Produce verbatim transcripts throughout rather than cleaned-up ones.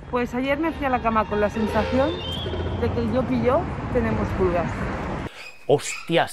Pues ayer me fui a la cama con la sensación de que yo y yo tenemos pulgas. ¡Hostias!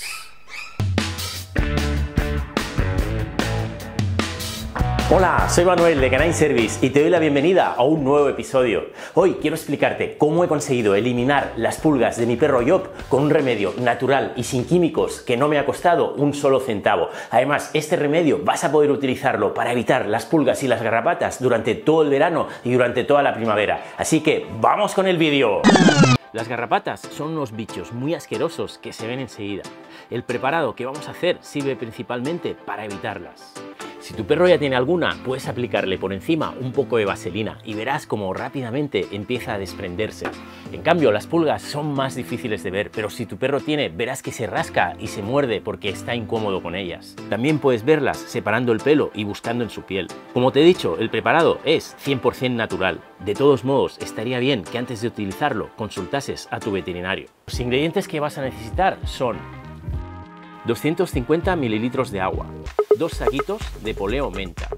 Hola, soy Manuel de Canine Service y te doy la bienvenida a un nuevo episodio. Hoy quiero explicarte cómo he conseguido eliminar las pulgas de mi perro Job con un remedio natural y sin químicos que no me ha costado un solo centavo. Además, este remedio vas a poder utilizarlo para evitar las pulgas y las garrapatas durante todo el verano y durante toda la primavera. Así que ¡vamos con el vídeo! Las garrapatas son unos bichos muy asquerosos que se ven enseguida. El preparado que vamos a hacer sirve principalmente para evitarlas. Si tu perro ya tiene alguna, puedes aplicarle por encima un poco de vaselina y verás cómo rápidamente empieza a desprenderse. En cambio, las pulgas son más difíciles de ver, pero si tu perro tiene, verás que se rasca y se muerde porque está incómodo con ellas. También puedes verlas separando el pelo y buscando en su piel. Como te he dicho, el preparado es cien por cien natural. De todos modos, estaría bien que antes de utilizarlo consultases a tu veterinario. Los ingredientes que vas a necesitar son doscientos cincuenta mililitros de agua, dos saquitos de poleo menta,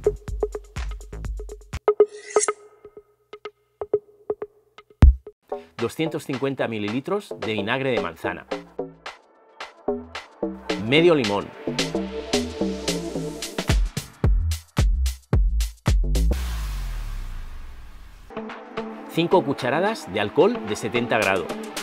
doscientos cincuenta mililitros de vinagre de manzana, medio limón, cinco cucharadas de alcohol de setenta grados.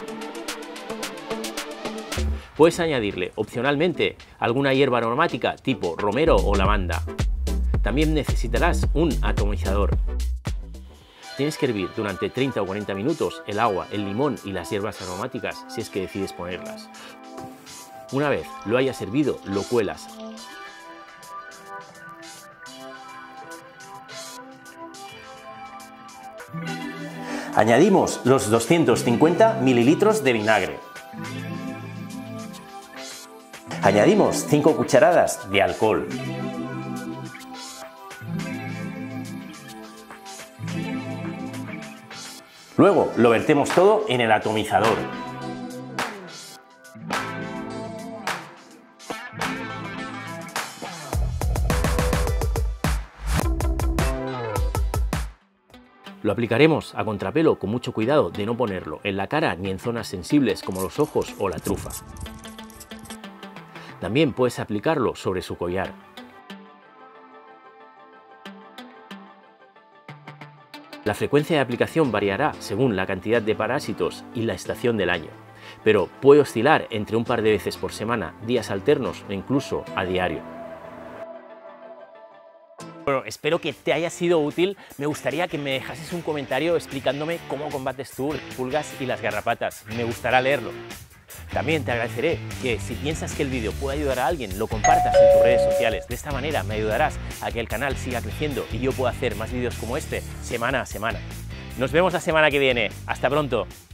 Puedes añadirle opcionalmente alguna hierba aromática tipo romero o lavanda. También necesitarás un atomizador. Tienes que hervir durante treinta o cuarenta minutos el agua, el limón y las hierbas aromáticas si es que decides ponerlas. Una vez lo hayas hervido, lo cuelas. Añadimos los doscientos cincuenta mililitros de vinagre. Añadimos cinco cucharadas de alcohol. Luego lo vertemos todo en el atomizador. Lo aplicaremos a contrapelo con mucho cuidado de no ponerlo en la cara ni en zonas sensibles como los ojos o la trufa. También puedes aplicarlo sobre su collar. La frecuencia de aplicación variará según la cantidad de parásitos y la estación del año, pero puede oscilar entre un par de veces por semana, días alternos o incluso a diario. Bueno, espero que te haya sido útil. Me gustaría que me dejases un comentario explicándome cómo combates tú las pulgas y las garrapatas. Me gustará leerlo. También te agradeceré que si piensas que el vídeo puede ayudar a alguien, lo compartas en tus redes sociales. De esta manera me ayudarás a que el canal siga creciendo y yo pueda hacer más vídeos como este semana a semana. Nos vemos la semana que viene. Hasta pronto.